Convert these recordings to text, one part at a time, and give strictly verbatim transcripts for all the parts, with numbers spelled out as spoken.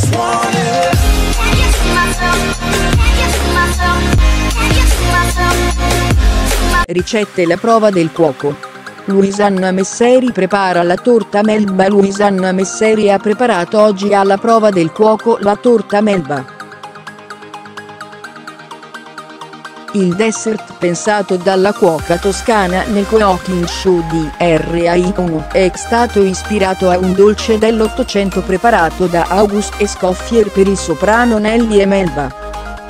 just want it. Can you see myself? Can you see myself? Can you see myself? Ricette la prova del cuoco. Luisanna Messeri prepara la torta melba. Luisanna Messeri ha preparato oggi alla prova del cuoco la torta melba. Il dessert pensato dalla cuoca toscana nel cooking show di Rai uno è stato ispirato a un dolce dell'Ottocento preparato da August Escoffier per il soprano Nelly e Melba.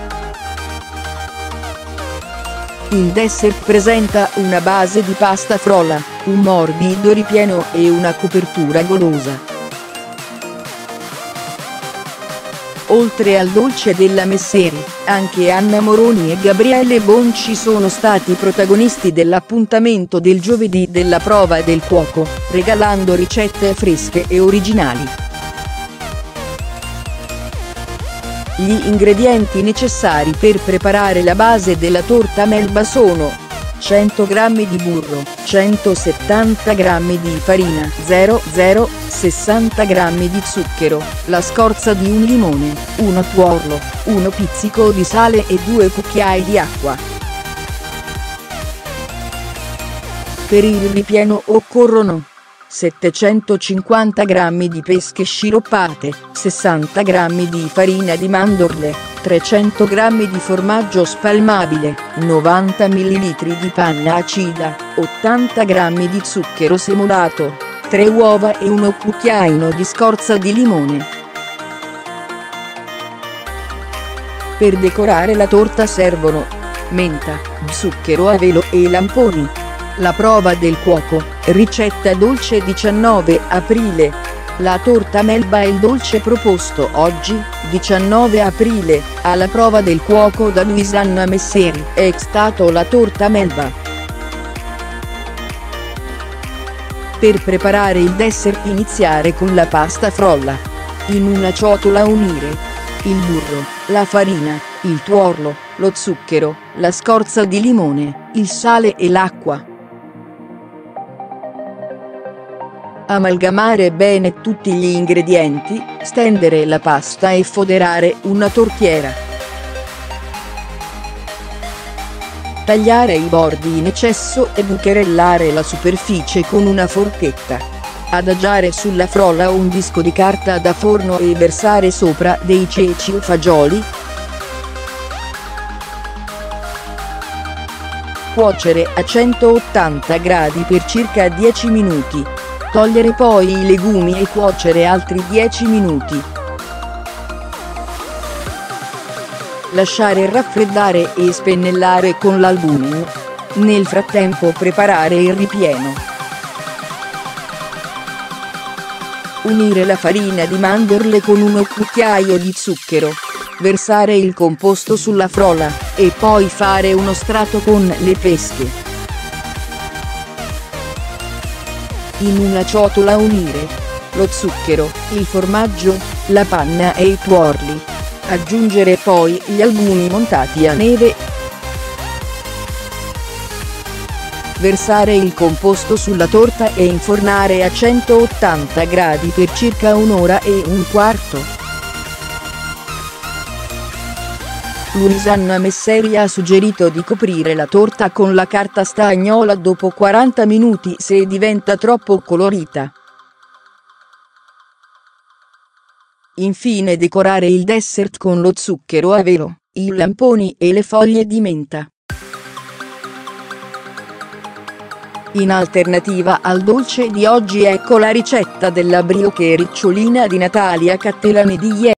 Il dessert presenta una base di pasta frolla, un morbido ripieno e una copertura golosa. Oltre al dolce della Messeri, anche Anna Moroni e Gabriele Bonci sono stati protagonisti dell'appuntamento del giovedì della prova del cuoco, regalando ricette fresche e originali. Gli ingredienti necessari per preparare la base della torta melba sono: cento grammi di burro, centosettanta grammi di farina, zero zero sessanta grammi di zucchero, la scorza di un limone, uno tuorlo, uno pizzico di sale e due cucchiai di acqua. Per il ripieno occorrono settecentocinquanta grammi di pesche sciroppate, sessanta grammi di farina di mandorle, trecento grammi di formaggio spalmabile, novanta millilitri di panna acida, ottanta grammi di zucchero semolato, tre uova e uno cucchiaino di scorza di limone. Per decorare la torta servono menta, zucchero a velo e lamponi. La prova del cuoco, ricetta dolce diciannove aprile. La torta melba è il dolce proposto oggi, diciannove aprile, alla prova del cuoco da Luisanna Messeri. È stato la torta melba. Per preparare il dessert iniziare con la pasta frolla. In una ciotola unire il burro, la farina, il tuorlo, lo zucchero, la scorza di limone, il sale e l'acqua. Amalgamare bene tutti gli ingredienti, stendere la pasta e foderare una tortiera. Tagliare i bordi in eccesso e bucherellare la superficie con una forchetta. Adagiare sulla frolla un disco di carta da forno e versare sopra dei ceci o fagioli. Cuocere a centottanta gradi per circa dieci minuti. Togliere poi i legumi e cuocere altri dieci minuti. Lasciare raffreddare e spennellare con l'albumen. Nel frattempo preparare il ripieno. Unire la farina di mandorle con uno cucchiaio di zucchero. Versare il composto sulla frolla, e poi fare uno strato con le pesche. In una ciotola unire lo zucchero, il formaggio, la panna e i tuorli. Aggiungere poi gli albumi montati a neve. Versare il composto sulla torta e infornare a centottanta gradi per circa un'ora e un quarto. Luisanna Messeri ha suggerito di coprire la torta con la carta stagnola dopo quaranta minuti se diventa troppo colorita. Infine decorare il dessert con lo zucchero a velo, i lamponi e le foglie di menta. In alternativa al dolce di oggi ecco la ricetta della brioche ricciolina di Natalia Cattelani di ieri.